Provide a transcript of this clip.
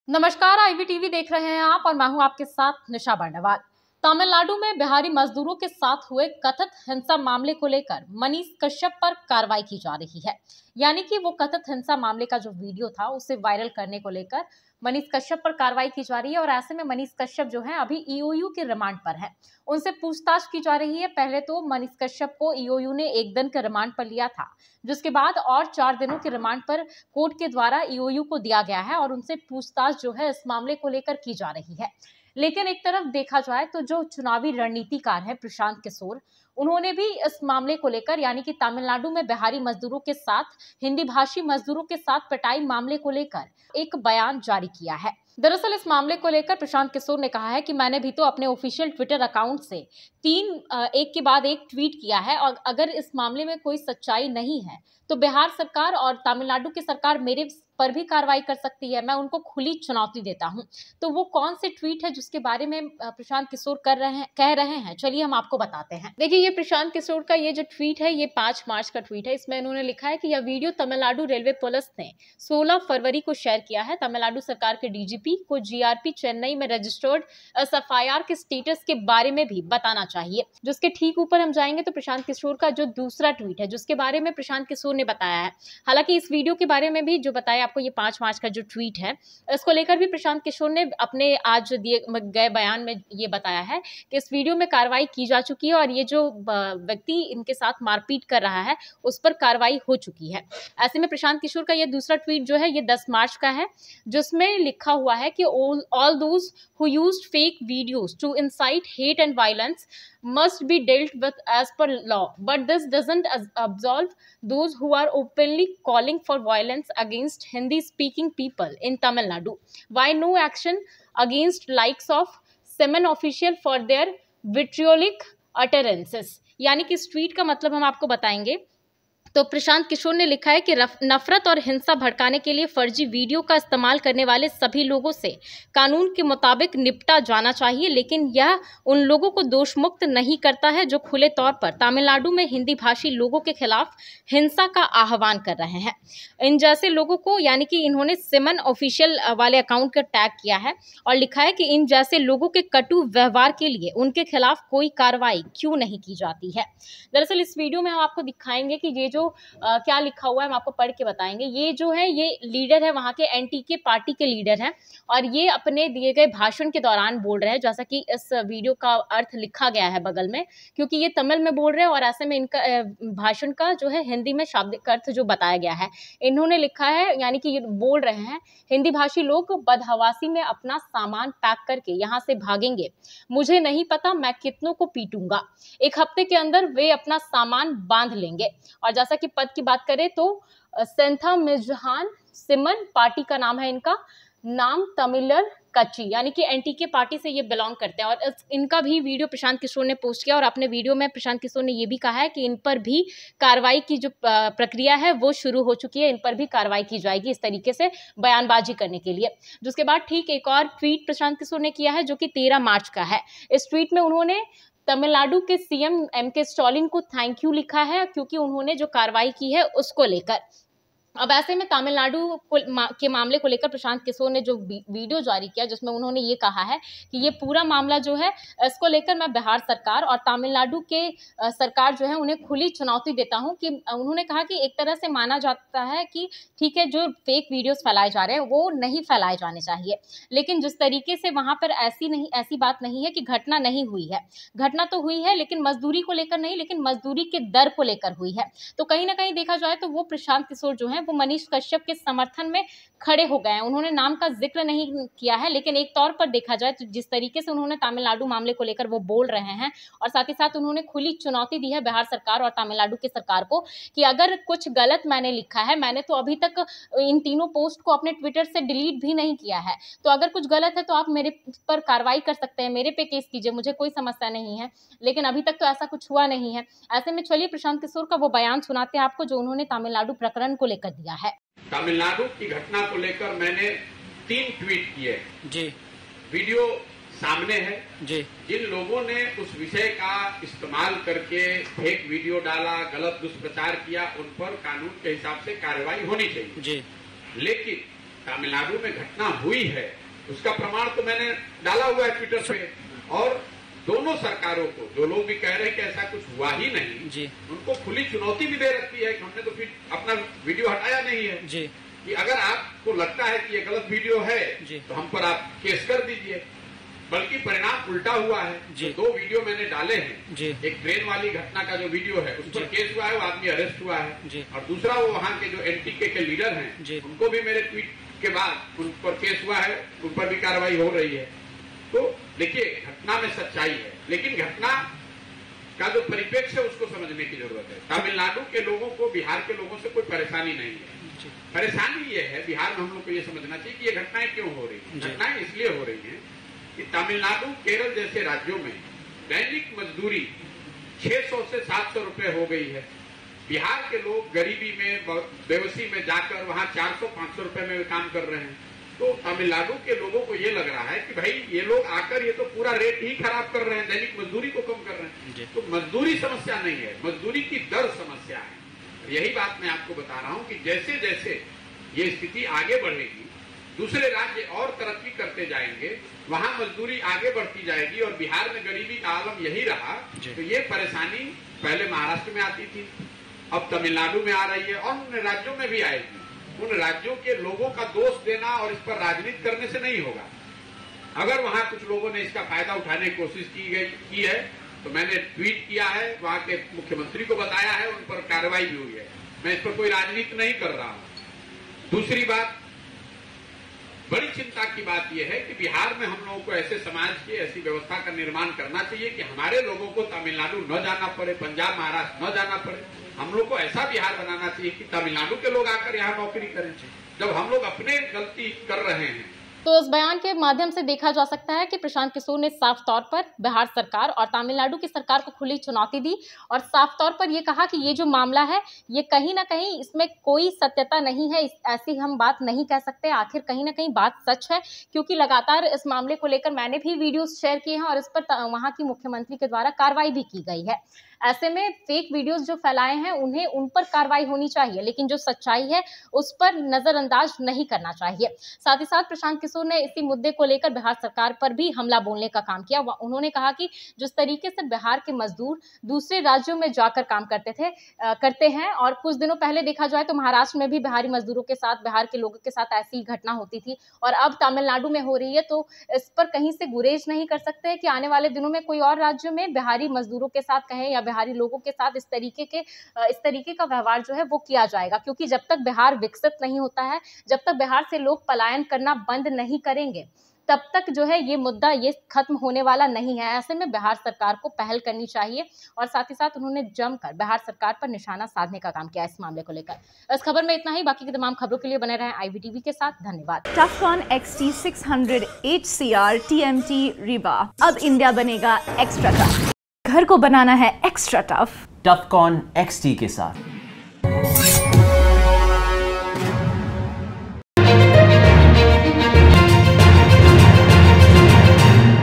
नमस्कार, ivy TV देख रहे हैं आप और मैं हूं आपके साथ निशा बर्णवाल। तमिलनाडु में बिहारी मजदूरों के साथ हुए कथित हिंसा मामले को लेकर मनीष कश्यप पर कार्रवाई की जा रही है। यानी कि वो कथित हिंसा मामले का जो वीडियो था उसे वायरल करने को लेकर मनीष कश्यप पर कार्रवाई की जा रही है। और ऐसे में मनीष कश्यप जो है अभी ईओयू के रिमांड पर है, उनसे पूछताछ की जा रही है। पहले तो मनीष कश्यप को ईओयू ने 1 दिन के रिमांड पर लिया था, जिसके बाद और 4 दिनों के रिमांड पर कोर्ट के द्वारा ईओयू को दिया गया है और उनसे पूछताछ जो है इस मामले को लेकर की जा रही है। लेकिन एक तरफ देखा जाए तो जो चुनावी रणनीतिकार है प्रशांत किशोर, उन्होंने भी इस मामले को लेकर यानी कि तमिलनाडु में बिहारी मजदूरों के साथ हिंदी भाषी मजदूरों के साथ पिटाई मामले को लेकर एक बयान जारी किया है। दरअसल इस मामले को लेकर प्रशांत किशोर ने कहा है कि मैंने भी तो अपने ऑफिशियल ट्विटर अकाउंट से 3 एक के बाद एक ट्वीट किया है और अगर इस मामले में कोई सच्चाई नहीं है तो बिहार सरकार और तमिलनाडु की सरकार मेरे पर भी कार्रवाई कर सकती है। मैं उनको खुली चुनौती देता हूं। तो वो कौन से ट्वीट है जिसके बारे में प्रशांत किशोर कह रहे हैं, चलिए हम आपको बताते हैं। देखिए, ये प्रशांत किशोर का ये जो ट्वीट है ये 5 मार्च का ट्वीट है। इसमें उन्होंने लिखा है कि यह वीडियो तमिलनाडु रेलवे पुलिस ने 16 फरवरी को शेयर किया है। तमिलनाडु सरकार के डीजीपी को जीआरपी चेन्नई में रजिस्टर्ड एफआईआर के स्टेटस के बारे में भी बताना चाहिए। जिसके ठीक ऊपर हम जाएंगे तो प्रशांत किशोर का जो दूसरा ट्वीट है जिसके बारे में प्रशांत किशोर ने बताया है। हालांकि इस वीडियो के बारे में भी जो बताया आपको, ये 5 मार्च का जो ट्वीट है इसको लेकर भी प्रशांत किशोर ने अपने आज दिए गए बयान में ये बताया है कि इस वीडियो में कार्रवाई की जा चुकी है और ये जो व्यक्ति इनके साथ मारपीट कर रहा है उस पर कार्रवाई हो चुकी है। ऐसे में प्रशांत किशोर का ये दूसरा ट्वीट जो है ये 10 मार्च का है, जिसमें लिखा हुआ है कि all those who used fake videos to incite hate and violence must be dealt with as per law, but this doesn't absolve those who are openly calling for violence against Hindi speaking people in Tamil Nadu. Why no action against likes of Semen official for their vitriolic utterances? यानी कि इस tweet का मतलब हम आपको बताएंगे। तो प्रशांत किशोर ने लिखा है कि नफरत और हिंसा भड़काने के लिए फर्जी वीडियो का इस्तेमाल करने वाले सभी लोगों से कानून के मुताबिक निपटा जाना चाहिए, लेकिन यह उन लोगों को दोष मुक्त नहीं करता है जो खुले तौर पर तमिलनाडु में हिंदी भाषी लोगों के खिलाफ हिंसा का आह्वान कर रहे हैं। इन जैसे लोगों को, यानी कि इन्होंने सिमन ऑफिशियल वाले अकाउंट का टैग किया है और लिखा है कि इन जैसे लोगों के कटु व्यवहार के लिए उनके खिलाफ कोई कार्रवाई क्यों नहीं की जाती है। दरअसल इस वीडियो में हम आपको दिखाएंगे कि ये जो क्या लिखा हुआ है हम आपको पढ़ के बताएंगे। ये जो है ये लीडर है, वहां के एनटीके पार्टी के लीडर हैं और ये अपने दिए गए भाषण के दौरान बोल रहे हैं, जैसा कि इस वीडियो का अर्थ लिखा गया है बगल में, क्योंकि ये तमिल में बोल रहे हैं और ऐसे में इनका भाषण का जो है हिंदी में शाब्दिक अर्थ जो बताया गया है इन्होंने लिखा है, यानी कि ये बोल रहे हैं हिंदी भाषी लोग बदहवासी में अपना सामान पैक करके यहाँ से भागेंगे। मुझे नहीं पता मैं कितनों को पीटूंगा। 1 हफ्ते के अंदर वे अपना सामान बांध लेंगे। और जैसा कि पद की बात करें तो सेंथा मिजहान सिमन पार्टी का नाम है, इनका नाम तमिलर कच्ची, यानी कि एनटीके पार्टी से ये बिलोंग करते हैं। और इनका भी वीडियो प्रशांत किशोर ने पोस्ट किया और अपने वीडियो में प्रशांत किशोर ने ये भी कहा है कि इन पर भी कार्रवाई की जो प्रक्रिया है वो शुरू हो चुकी है, इन पर भी कार्रवाई की जाएगी इस तरीके से बयानबाजी करने के लिए। जिसके बाद ठीक एक और ट्वीट प्रशांत किशोर ने किया है जो कि 13 मार्च का है। इस ट्वीट में उन्होंने तमिलनाडु के सीएम एमके स्टालिन को थैंक यू लिखा है, क्योंकि उन्होंने जो कार्रवाई की है उसको लेकर। अब ऐसे में तमिलनाडु के मामले को लेकर प्रशांत किशोर ने जो वीडियो जारी किया जिसमें उन्होंने ये कहा है कि ये पूरा मामला जो है इसको लेकर मैं बिहार सरकार और तमिलनाडु के सरकार जो है उन्हें खुली चुनौती देता हूं। कि उन्होंने कहा कि एक तरह से माना जाता है कि ठीक है, जो फेक वीडियोस फैलाए जा रहे हैं वो नहीं फैलाए जाने चाहिए, लेकिन जिस तरीके से वहां पर ऐसी बात नहीं है कि घटना नहीं हुई है। घटना तो हुई है लेकिन मजदूरी को लेकर नहीं, लेकिन मजदूरी के दर को लेकर हुई है। तो कहीं ना कहीं देखा जाए तो वो प्रशांत किशोर जो है वो मनीष कश्यप के समर्थन में खड़े हो गए हैं। उन्होंने नाम का जिक्र नहीं किया है, लेकिन एक तौर पर देखा जाए तो जिस तरीके से उन्होंने तमिलनाडु मामले को लेकर वो बोल रहे हैं और साथ ही साथ उन्होंने खुली चुनौती दी है बिहार सरकार और तमिलनाडु की सरकार को कि अगर कुछ गलत मैंने लिखा है, मैंने तो अभी तक इन तीनों पोस्ट को अपने ट्विटर से डिलीट भी नहीं किया है, तो अगर कुछ गलत है तो आप मेरे पर कार्रवाई कर सकते हैं, मेरे पे केस कीजिए, मुझे कोई समस्या नहीं है, लेकिन अभी तक तो ऐसा कुछ हुआ नहीं है। ऐसे में चलिए प्रशांत किशोर का वो बयान सुनाते हैं आपको जो उन्होंने तमिलनाडु प्रकरण को लेकर दिया है। तमिलनाडु की घटना को लेकर मैंने 3 ट्वीट किए जी। वीडियो सामने है जी। जिन लोगों ने उस विषय का इस्तेमाल करके फेक वीडियो डाला, गलत दुष्प्रचार किया, उन पर कानून के हिसाब से कार्रवाई होनी चाहिए जी। लेकिन तमिलनाडु में घटना हुई है उसका प्रमाण तो मैंने डाला हुआ है ट्विटर पे, और दोनों सरकारों को, जो लोग भी कह रहे हैं कि ऐसा कुछ हुआ ही नहीं जी, उनको खुली चुनौती भी दे रखी है कि हमने तो फिर अपना वीडियो हटाया नहीं है जी, कि अगर आपको लगता है कि ये गलत वीडियो है तो हम पर आप केस कर दीजिए। बल्कि परिणाम उल्टा हुआ है। जो 2 वीडियो मैंने डाले हैं, एक ट्रेन वाली घटना का जो वीडियो है उस पर केस हुआ है, वो आदमी अरेस्ट हुआ है, और दूसरा वो वहाँ के जो एनटीके के लीडर हैं उनको भी मेरे ट्वीट के बाद उन पर केस हुआ है, उन पर भी कार्रवाई हो रही है। तो देखिए, घटना में सच्चाई है, लेकिन घटना का जो परिप्रेक्ष्य है उसको समझने की जरूरत है। तमिलनाडु के लोगों को बिहार के लोगों से कोई परेशानी नहीं है। परेशानी ये है, बिहार में हम लोग को ये समझना चाहिए कि ये घटनाएं क्यों हो रही है। घटनाएं इसलिए हो रही है कि तमिलनाडु, केरल जैसे राज्यों में दैनिक मजदूरी 600 से 700 रुपए हो गई है। बिहार के लोग गरीबी में, बेबसी में जाकर वहां 400-500 रुपए में काम कर रहे हैं। तो तमिलनाडु के लोगों को ये लग रहा है कि भाई ये लोग आकर ये तो पूरा रेट ही खराब कर रहे हैं, दैनिक मजदूरी को कम कर रहे हैं। तो मजदूरी समस्या नहीं है, मजदूरी की दर समस्या है। यही बात मैं आपको बता रहा हूं कि जैसे जैसे ये स्थिति आगे बढ़ेगी, दूसरे राज्य और तरक्की करते जाएंगे, वहां मजदूरी आगे बढ़ती जाएगी, और बिहार में गरीबी का आलम यही रहा तो ये परेशानी पहले महाराष्ट्र में आती थी, अब तमिलनाडु में आ रही है, और उन राज्यों में भी आएगी। उन राज्यों के लोगों का दोष देना और इस पर राजनीति करने से नहीं होगा। अगर वहां कुछ लोगों ने इसका फायदा उठाने की कोशिश की है तो मैंने ट्वीट किया है, वहां के मुख्यमंत्री को बताया है, उन पर कार्रवाई भी हुई है। मैं इस पर कोई राजनीति नहीं कर रहा हूं। दूसरी बात, बड़ी चिंता की बात यह है कि बिहार में हम लोगों को ऐसे समाज की, ऐसी व्यवस्था का निर्माण करना चाहिए कि हमारे लोगों को तमिलनाडु न जाना पड़े, पंजाब महाराष्ट्र न जाना पड़े। हम लोग को ऐसा बिहार बनाना चाहिए कि तमिलनाडु के लोग आकर यहाँ नौकरी करें, जब हम लोग अपने गलती कर रहे हैं। तो इस बयान के माध्यम से देखा जा सकता है कि प्रशांत किशोर ने साफ तौर पर बिहार सरकार और तमिलनाडु की सरकार को खुली चुनौती दी, और साफ तौर पर ये कहा कि ये जो मामला है ये कहीं ना कहीं इसमें कोई सत्यता नहीं है, ऐसी हम बात नहीं कह सकते। आखिर कहीं ना कहीं बात सच है, क्योंकि लगातार इस मामले को लेकर मैंने भी वीडियोस शेयर किए हैं और इस पर वहाँ की मुख्यमंत्री के द्वारा कार्रवाई भी की गई है। ऐसे में फेक वीडियोस जो फैलाए हैं उन्हें उन पर कार्रवाई होनी चाहिए, लेकिन जो सच्चाई है उस पर नजरअंदाज नहीं करना चाहिए। साथ ही साथ प्रशांत किशोर ने इसी मुद्दे को लेकर बिहार सरकार पर भी हमला बोलने का काम किया। उन्होंने कहा कि जिस तरीके से बिहार के मजदूर दूसरे राज्यों में जाकर काम करते हैं, और कुछ दिनों पहले देखा जाए तो महाराष्ट्र में भी बिहारी मजदूरों के साथ, बिहार के लोगों के साथ ऐसी घटना होती थी, और अब तमिलनाडु में हो रही है। तो इस पर कहीं से गुरेज नहीं कर सकते कि आने वाले दिनों में कोई और राज्यों में बिहारी मजदूरों के साथ कहें या बिहारी लोगों के साथ इस तरीके का व्यवहार जो है वो किया जाएगा। क्योंकि जब तक बिहार विकसित नहीं होता है, जब तक बिहार से लोग पलायन करना बंद नहीं करेंगे, तब तक जो है ये मुद्दा ये खत्म होने वाला नहीं है। ऐसे में बिहार सरकार को पहल करनी चाहिए, और साथ ही साथ उन्होंने जमकर बिहार सरकार पर निशाना साधने का काम किया इस मामले को लेकर। इस खबर में इतना ही। बाकी की तमाम खबरों के लिए बने रहें IVTV के साथ। धन्यवाद। Tufcon XT 600 HCR TMT Riva, अब इंडिया बनेगा एक्स्ट्रा टफ। घर को बनाना है एक्स्ट्रा टफ, टफकॉन XT के साथ।